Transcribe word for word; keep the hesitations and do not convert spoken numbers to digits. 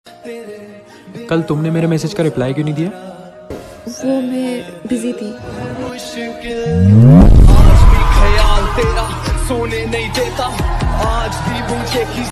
कल तुमने मेरे मैसेज का रिप्लाई क्यों नहीं दिया? वो मैं बिजी थी। आज भी ख्याल तेरा सोने नहीं देता, आज भी मुझे